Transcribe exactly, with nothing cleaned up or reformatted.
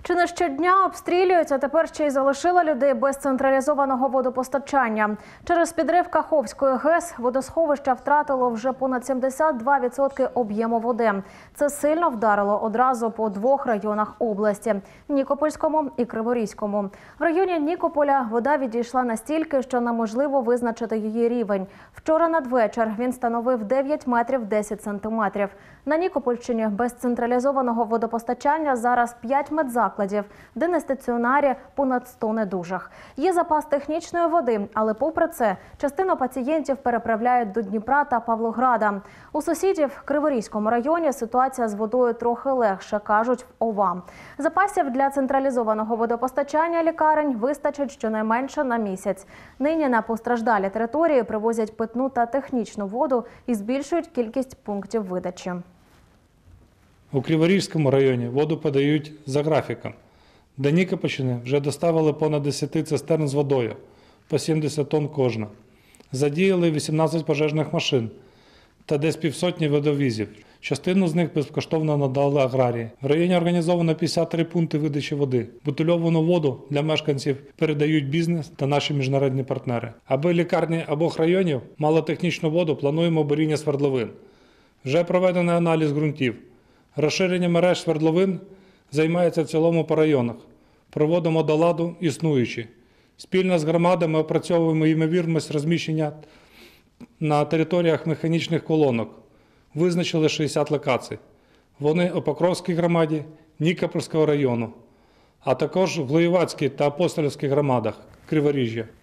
Чи не щодня обстрілюють, а тепер ще й залишила людей без централізованого водопостачання. Через підрив Каховської ГЕС водосховища втратило вже понад сімдесят два відсотки об'єму води. Це сильно вдарило одразу по двох районах області – Нікопольському і Криворізькому. В районі Нікополя вода відійшла настільки, що неможливо визначити її рівень. Вчора надвечір він становив дев'ять метрів десять сантиметрів. На Нікопольщині без централізованого водопостачання зараз п'ять медзакладів, де на стаціонарі понад сто недужих. Є запас технічної води, але попри це частину пацієнтів переправляють до Дніпра та Павлограда. У сусідів в Криворізькому районі ситуація з водою трохи легше, кажуть в ОВА. Запасів для централізованого водопостачання лікарень вистачить щонайменше на місяць. Нині на постраждалі території привозять питну та технічну воду і збільшують кількість пунктів видачі. У Криворізькому районі воду подають за графіком. До Нікопольщини вже доставили понад десять цистерн з водою, по сімдесят тонн кожна. Задіяли вісімнадцять пожежних машин та десь півсотні водовізів. Частину з них безкоштовно надали аграрії. В районі організовано п'ятдесят три пункти видачі води. Бутильовану воду для мешканців передають бізнес та наші міжнародні партнери. Аби лікарні обох районів мали технічну воду, плануємо буріння свердловин. Вже проведений аналіз ґрунтів. Розширення мереж свердловин займається в цілому по районах. Проводимо до ладу існуючі. Спільно з громадами опрацьовуємо ймовірність розміщення на територіях механічних колонок. Визначили шістдесят локацій. Вони у Покровській громаді, Нікопольського району, а також в Глоєвацькій та Апостолівській громадах Криворіжжя.